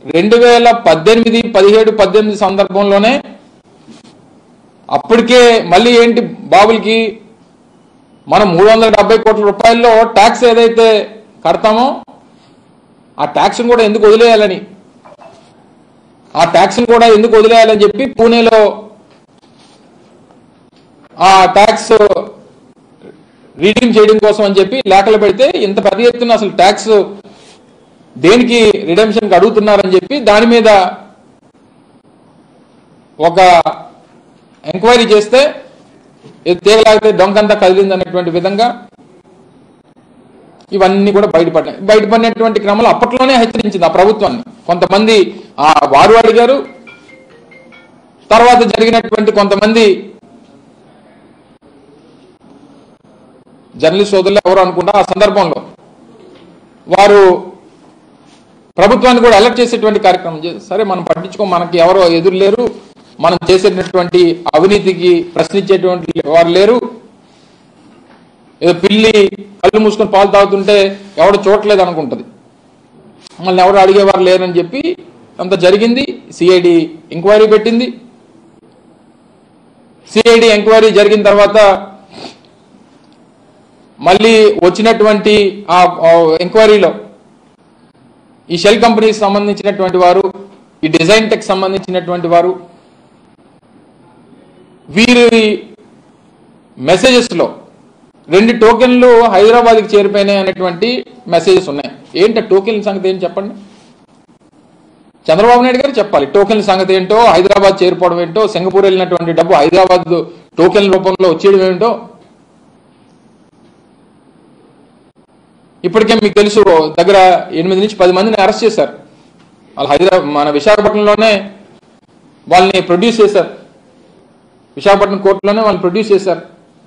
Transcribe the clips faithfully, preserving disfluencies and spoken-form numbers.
రెండు వేల పద్దెనిమిది పదిహేడు పద్దెనిమిది సందర్భంలోనే అప్పటికే మళ్ళీ ఏంటి బాబులకి మనం మూడు వందల డెబ్బై కోట్ల రూపాయల్లో ట్యాక్స్ ఏదైతే కడతామో ఆ ట్యాక్స్ను కూడా ఎందుకు వదిలేయాలని ఆ ట్యాక్స్ను కూడా ఎందుకు వదిలేయాలని చెప్పి పూణేలో ఆ ట్యాక్స్ రీడీమ్ చేయడం కోసం అని చెప్పి లేఖలు పెడితే ఇంత పెద్ద ఎత్తున అసలు ట్యాక్స్ దేనికి రిడెంప్షన్కి అడుగుతున్నారని చెప్పి దాని మీద ఒక ఎంక్వైరీ చేస్తే తీగలాగితే డొంకంతా కదిలింది అనేటువంటి విధంగా ఇవన్నీ కూడా బయటపడ్డాయి. బయటపడినటువంటి క్రమంలో అప్పట్లోనే హెచ్చరించింది ఆ ప్రభుత్వాన్ని. కొంతమంది ఆ వారు అడిగారు, తర్వాత జరిగినటువంటి కొంతమంది జర్నలిస్ట్ సోదరులు ఎవరు అనుకుంటా ఆ సందర్భంలో వారు ప్రభుత్వాన్ని కూడా అలర్ట్ చేసేటువంటి కార్యక్రమం చేసి సరే మనం పట్టించుకో, మనకి ఎవరో ఎదురు లేరు, మనం చేసేటటువంటి అవినీతికి ప్రశ్నించేటువంటి వారు లేరు, ఏదో పిల్లి కళ్ళు మూసుకొని పాలు తాగుతుంటే ఎవడో చూడట్లేదు అనుకుంటుంది, మళ్ళీ ఎవరు అడిగేవారు లేరని చెప్పి అంత జరిగింది. సిఐడి ఎంక్వైరీ పెట్టింది. సిఐడి ఎంక్వైరీ జరిగిన తర్వాత మళ్ళీ వచ్చినటువంటి ఆ ఎంక్వైరీలో ఈ షెల్ కంపెనీకి సంబంధించినటువంటి వారు, ఈ డిజైన్ టెక్ సంబంధించినటువంటి వారు, వీరి మెసేజెస్లో రెండు టోకెన్లు హైదరాబాద్కి చేరిపోయినాయి అనేటువంటి మెసేజెస్ ఉన్నాయి. ఏంటి టోకెన్ల సంగతి ఏంటి చెప్పండి? చంద్రబాబు నాయుడు గారు చెప్పాలి టోకెన్ల సంగతి ఏంటో, హైదరాబాద్ చేరిపోవడం ఏంటో, సింగపూర్ వెళ్ళినటువంటి డబ్బు హైదరాబాద్ టోకెన్ల రూపంలో వచ్చేయడం ఏంటో. ఇప్పటికే మీకు తెలుసు దగ్గర ఎనిమిది నుంచి పది మందిని అరెస్ట్ చేశారు. వాళ్ళు హైదరాబాద్ మన విశాఖపట్నంలోనే వాళ్ళని ప్రొడ్యూస్ చేశారు. విశాఖపట్నం కోర్టులోనే వాళ్ళని ప్రొడ్యూస్ చేశారు.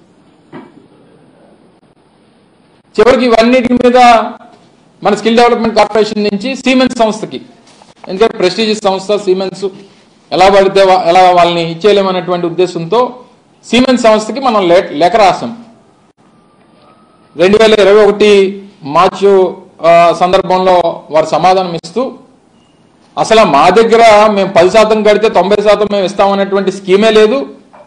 చివరికి ఇవన్నిటి మీద మన స్కిల్ డెవలప్మెంట్ కార్పొరేషన్ నుంచి సిమెన్స్ సంస్థకి, ఎందుకంటే ప్రెస్టీజియస్ సంస్థ సిమెన్స్, ఎలా పడితే ఎలా వాళ్ళని ఇచ్చేయలేమన్నటువంటి ఉద్దేశంతో సిమెన్స్ సంస్థకి మనం లేఖ రాసాం. రెండు వేల ఇరవై ఒకటి మార్చు సందర్భంలో వారు సమాధానం ఇస్తూ అసలు మా దగ్గర మేము పది శాతం కడితే తొంభై శాతం మేము ఇస్తామన్నటువంటి స్కీమే లేదు.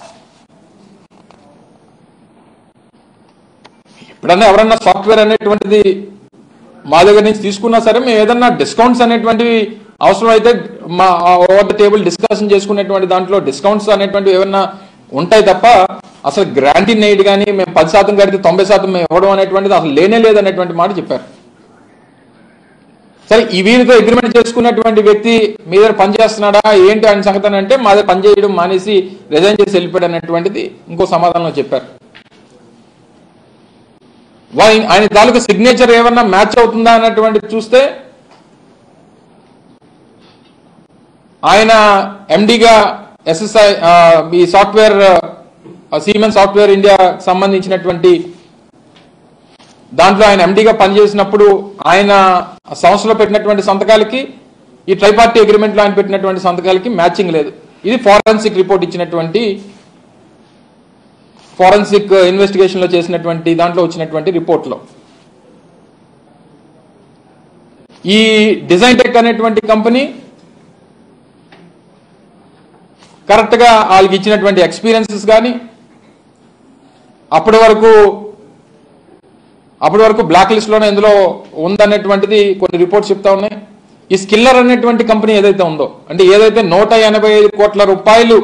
ఎప్పుడన్నా ఎవరన్నా సాఫ్ట్వేర్ అనేటువంటిది మా దగ్గర నుంచి తీసుకున్నా సరే మేము ఏదన్నా డిస్కౌంట్స్ అనేటువంటివి అవసరం అయితే మా ఓవర్ ద టేబుల్ డిస్కషన్ చేసుకునేటువంటి దాంట్లో డిస్కౌంట్స్ అనేటువంటివి ఏమన్నా ఉంటాయి తప్ప అసలు గ్రాంటీ నెయిడ్ కానీ మేము పది శాతం కడితే తొంభై శాతం మేము ఇవ్వడం అనేటువంటిది అసలు లేనే లేదనేటువంటి మాట చెప్పారు. సరే ఈ వీరితో అగ్రిమెంట్ చేసుకున్నటువంటి వ్యక్తి మీ దగ్గర పనిచేస్తున్నాడా ఏంటి ఆయన సంగతి అంటే మా దగ్గర పనిచేయడం మానేసి రిజైన్ చేసి వెళ్ళిపోయాడు అనేటువంటిది ఇంకో సమాధానంలో చెప్పారు. ఆయన తాలూకు సిగ్నేచర్ ఏమన్నా మ్యాచ్ అవుతుందా అన్నటువంటిది చూస్తే ఆయన ఎండిగా ఎస్ఎస్ఐ ఈ సాఫ్ట్వేర్ సిమెన్స్ సాఫ్ట్వేర్ ఇండియా సంబంధించినటువంటి దాంట్లో ఆయన ఎండిగా పనిచేసినప్పుడు ఆయన సంస్థలో పెట్టినటువంటి సంతకాలకి ఈ ట్రైపార్టీ అగ్రిమెంట్లో ఆయన పెట్టినటువంటి సంతకాలకి మ్యాచింగ్ లేదు. ఇది ఫోరెన్సిక్ రిపోర్ట్ ఇచ్చినటువంటి ఫోరెన్సిక్ ఇన్వెస్టిగేషన్ లో చేసినటువంటి దాంట్లో వచ్చినటువంటి రిపోర్ట్లో ఈ డిజైన్ టెక్ అనేటువంటి కంపెనీ కరెక్ట్ గా వాళ్ళకి ఇచ్చినటువంటి ఎక్స్పీరియన్సెస్ కానీ అప్పటి వరకు అప్పటి వరకు బ్లాక్ లిస్ట్ లోనే ఇందులో ఉందనేటువంటిది కొన్ని రిపోర్ట్స్ చెప్తా ఉన్నాయి. ఈ స్కిల్లర్ అనేటువంటి కంపెనీ ఏదైతే ఉందో అంటే ఏదైతే నూట ఎనభై ఐదు కోట్ల రూపాయలు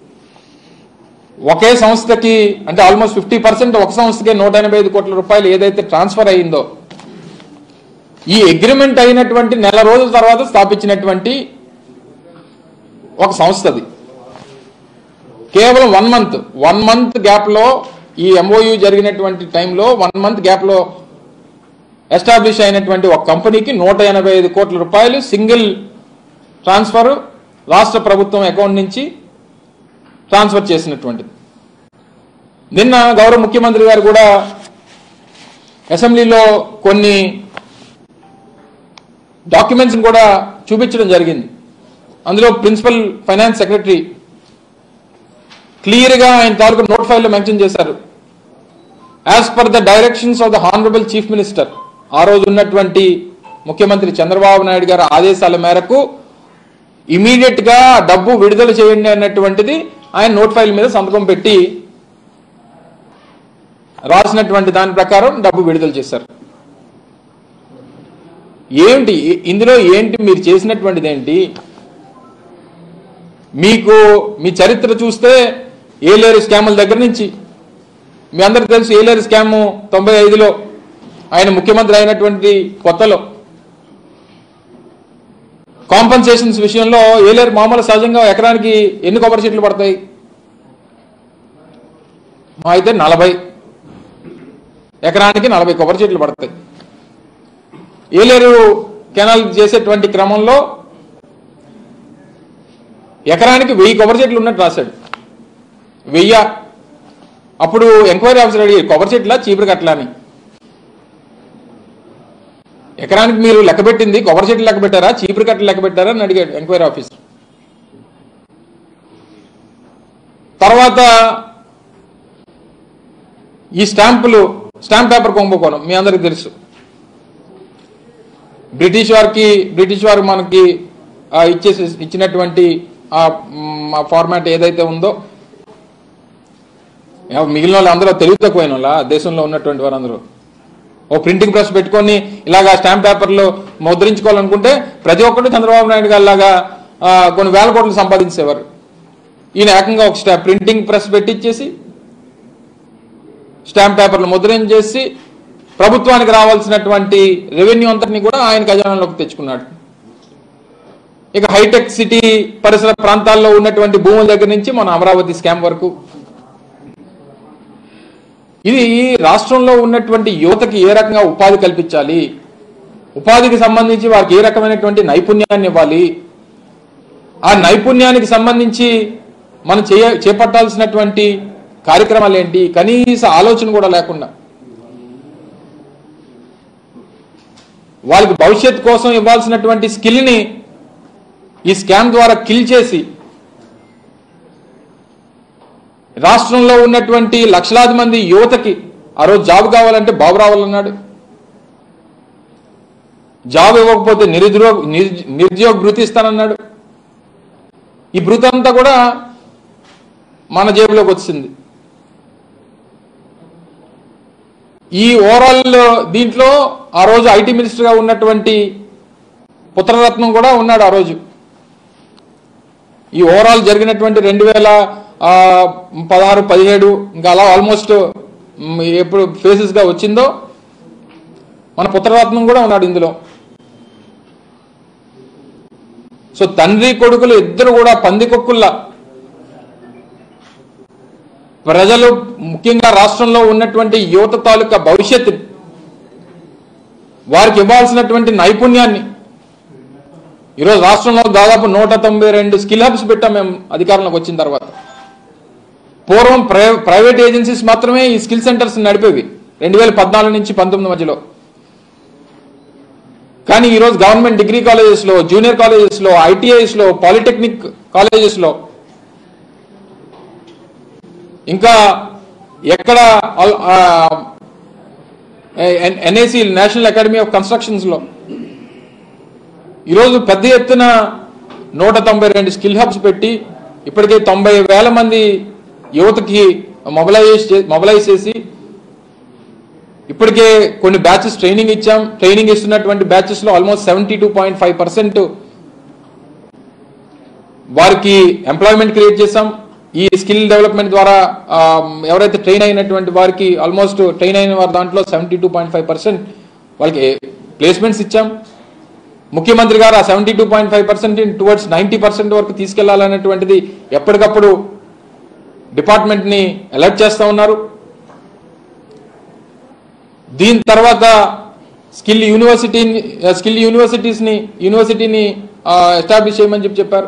ఒకే సంస్థకి అంటే ఆల్మోస్ట్ ఫిఫ్టీ పర్సెంట్ ఒక సంస్థకే నూట ఎనభై ఐదు కోట్ల రూపాయలు ఏదైతే ట్రాన్స్ఫర్ అయ్యిందో ఈ అగ్రిమెంట్ అయినటువంటి నెల రోజుల తర్వాత స్థాపించినటువంటి ఒక సంస్థది. కేవలం one month one month gap లో ఈ ఎంఓయూ జరిగినటువంటి టైంలో వన్ మంత్ గ్యాప్ లో ఎస్టాబ్లిష్ అయినటువంటి ఒక కంపెనీకి నూట ఎనభై ఐదు కోట్ల రూపాయలు సింగిల్ ట్రాన్స్ఫర్ రాష్ట్ర ప్రభుత్వం అకౌంట్ నుంచి ట్రాన్స్ఫర్ చేసినటువంటిది. నిన్న గౌరవ ముఖ్యమంత్రి గారు కూడా అసెంబ్లీలో కొన్ని డాక్యుమెంట్స్ కూడా చూపించడం జరిగింది. అందులో ప్రిన్సిపల్ ఫైనాన్స్ సెక్రటరీ క్లియర్ గా ఆయన తాలూకు నోట్ ఫైల్ లో మెన్షన్ చేశారు. As per the directions of the honourable chief minister, ఆ రోజు ఉన్నటువంటి ముఖ్యమంత్రి చంద్రబాబు నాయుడు గారి ఆదేశాల మేరకు ఇమీడియట్ గా డబ్బు విడుదల చేయండి అన్నటువంటిది ఆయన నోట్ ఫైల్ మీద సంతకం పెట్టి రాసినటువంటి దాని ప్రకారం డబ్బు విడుదల చేశారు. ఏంటి ఇందులో ఏంటి మీరు చేసినటువంటిది ఏంటి? మీకు మీ చరిత్ర చూస్తే ఏలేరు స్కాముల దగ్గర నుంచి మీ అందరికి తెలుసు. ఏలేరు స్కాము తొంభై ఐదులో ఆయన ముఖ్యమంత్రి అయినటువంటి కొత్తలో కాంపన్సేషన్స్ విషయంలో ఏలేరు మామూలు సహజంగా ఎకరానికి ఎన్ని కొబ్బరి చెట్లు పడతాయి? మా అయితే నలభై ఎకరానికి నలభై కొబ్బరి చెట్లు పడతాయి. ఏలేరు కెనాల్ చేసేటువంటి క్రమంలో ఎకరానికి వెయ్యి కొబ్బరి చెట్లు ఉన్నట్టు రాశాడు. వెయ్య అప్పుడు ఎంక్వైరీ ఆఫీసర్ అడిగి కొబ్బరి చెట్ల చీపురు కట్టలా అని. ఎకరానికి మీరు లెక్క పెట్టింది కొబ్బరి చెట్లు లెక్క పెట్టారా చీపురు కట్టలు లెక్క పెట్టారా అని అడిగాడు ఎంక్వైరీ ఆఫీసర్. తర్వాత ఈ స్టాంపులు స్టాంప్ పేపర్ కుంభకోణం మీ అందరికి తెలుసు. బ్రిటిష్ వారికి బ్రిటిష్ వారు మనకి ఇచ్చేసి ఇచ్చినటువంటి ఆ ఫార్మాట్ ఏదైతే ఉందో మిగిలిన వాళ్ళు అందరూ తెలివి తక్కువైన వాళ్ళ దేశంలో ఉన్నటువంటి వారందరూ ఓ ప్రింటింగ్ ప్రెస్ పెట్టుకొని ఇలాగా స్టాంప్ పేపర్లు ముద్రించుకోవాలనుకుంటే ప్రతి ఒక్కరు చంద్రబాబు నాయుడు గారు లాగా కొన్ని వేల కోట్లు సంపాదించేవారు. ఈయన ఏకంగా ఒక స్టా ప్రింటింగ్ ప్రెస్ పెట్టించేసి స్టాంప్ పేపర్లు ముద్రణ చేసి ప్రభుత్వానికి రావాల్సినటువంటి రెవెన్యూ అంతటిని కూడా ఆయన ఖజానాలోకి తెచ్చుకున్నాడు. ఇక హైటెక్ సిటీ పరిసర ప్రాంతాల్లో ఉన్నటువంటి భూముల దగ్గర నుంచి మన అమరావతి స్కామ్ వరకు ఇది రాష్ట్రంలో ఉన్నటువంటి యువతకి ఏ రకంగా ఉపాధి కల్పించాలి, ఉపాధికి సంబంధించి వారికి ఏ రకమైనటువంటి నైపుణ్యాన్ని ఇవ్వాలి, ఆ నైపుణ్యానికి సంబంధించి మనం చేయ చేపట్టాల్సినటువంటి కార్యక్రమాలు ఏంటి, కనీస ఆలోచన కూడా లేకుండా వాళ్ళకి భవిష్యత్ కోసం ఇవ్వాల్సినటువంటి స్కిల్ని ఈ స్కామ్ ద్వారా కిల్ చేసి రాష్ట్రంలో ఉన్నటువంటి లక్షలాది మంది యువతకి ఆ రోజు జాబ్ కావాలంటే బాబు రావాలన్నాడు. జాబ్ ఇవ్వకపోతే నిరుద్యోగ నిరుద్యోగ భృతి ఇస్తానన్నాడు. ఈ భృతి అంతా కూడా మన జేబులోకి వచ్చింది. ఈ ఓవరాల్ దీంట్లో ఆ రోజు ఐటీ మినిస్టర్గా ఉన్నటువంటి పుత్రరత్నం కూడా ఉన్నాడు ఆ రోజు. ఈ ఓవరాల్ జరిగినటువంటి రెండు వేల పదహారు పదిహేడు ఇంకా అలా ఆల్మోస్ట్ ఎప్పుడు ఫేసెస్గా వచ్చిందో మన పుత్రరత్నం కూడా ఉన్నాడు ఇందులో. సో తండ్రి కొడుకులు ఇద్దరు కూడా పందికొక్కుల్లా ప్రజలు ముఖ్యంగా రాష్ట్రంలో ఉన్నటువంటి యువత తాలూకా భవిష్యత్తుని వారికి ఇవ్వాల్సినటువంటి నైపుణ్యాన్ని ఈరోజు రాష్ట్రంలో దాదాపు నూట తొంభై రెండు స్కిల్ హబ్స్ పెట్టాం మేము అధికారంలోకి వచ్చిన తర్వాత. పూర్వం ప్రైవేట్ ఏజెన్సీస్ మాత్రమే ఈ స్కిల్ సెంటర్స్ నడిపేవి రెండు వేల పద్నాలుగు నుంచి పంతొమ్మిది మధ్యలో. కానీ ఈరోజు గవర్నమెంట్ డిగ్రీ కాలేజెస్లో, జూనియర్ కాలేజెస్లో, ఐటీఐస్లో, పాలిటెక్నిక్ కాలేజెస్లో ఇంకా ఎక్కడ ఎన్ఐసి నేషనల్ అకాడమీ ఆఫ్ కన్స్ట్రక్షన్స్లో ఈరోజు పెద్ద ఎత్తున నూట తొంభై రెండు స్కిల్ హబ్స్ పెట్టి ఇప్పటికే తొంభై వేల మంది యువతకి మొబిలైజ్ మొబిలైజ్ చేసి ఇప్పటికే కొన్ని బ్యాచెస్ ట్రైనింగ్ ఇచ్చాం. ట్రైనింగ్ ఇస్తున్నటువంటి బ్యాచెస్లో almost seventy two point five percent వారికి ఎంప్లాయ్మెంట్ క్రియేట్ చేశాం. ఈ స్కిల్ డెవలప్మెంట్ ద్వారా ఎవరైతే ట్రైన్ అయినటువంటి వారికి ఆల్మోస్ట్ ట్రైన్ అయిన వారి దాంట్లో seventy two point five percent వాళ్ళకి ప్లేస్మెంట్స్ ఇచ్చాం. ముఖ్యమంత్రి గారు ఆ seventy two point five percent towards ninety percent వరకు తీసుకెళ్లాలనేటువంటిది ఎప్పటికప్పుడు డిపార్ట్మెంట్ని అలర్ట్ చేస్తూ ఉన్నారు. దీని తర్వాత స్కిల్ యూనివర్సిటీ స్కిల్ యూనివర్సిటీస్ని యూనివర్సిటీని ఎస్టాబ్లిష్ చేయమని చెప్పి చెప్పారు.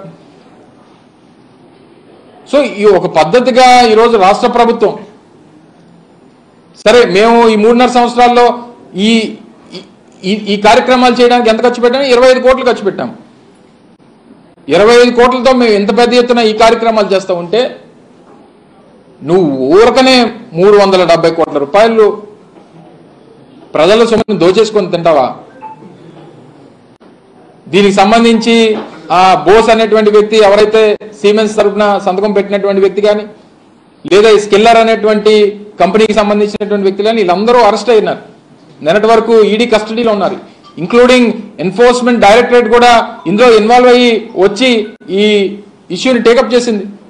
సో ఈ ఒక పద్ధతిగా ఈరోజు రాష్ట్ర ప్రభుత్వం సరే మేము ఈ మూడున్నర సంవత్సరాల్లో ఈ ఈ కార్యక్రమాలు చేయడానికి ఎంత ఖర్చు పెట్టాము? ఇరవై ఐదు కోట్లు ఖర్చు పెట్టాము. ఇరవై ఐదు కోట్లతో మేము ఎంత పెద్ద ఎత్తున ఈ కార్యక్రమాలు చేస్తూ ఉంటే నువ్వు ఊరకనే మూడు వందల డెబ్బై కోట్ల రూపాయలు ప్రజల సొమ్మును దోచేసుకొని తింటావా? దీనికి సంబంధించి ఆ బోస్ అనేటువంటి వ్యక్తి ఎవరైతే సిమెన్స్ తరఫున సంతకం పెట్టినటువంటి వ్యక్తి కానీ లేదా స్కిల్లర్ అనేటువంటి కంపెనీకి సంబంధించినటువంటి వ్యక్తులు కానీ వీళ్ళందరూ అరెస్ట్ అయినారు. నిన్నటి వరకు ఈడీ కస్టడీలో ఉన్నారు. ఇంక్లూడింగ్ ఎన్ఫోర్స్మెంట్ డైరెక్టరేట్ కూడా ఇందులో ఇన్వాల్వ్ అయ్యి వచ్చి ఈ ఇష్యూని టేకప్ చేసింది.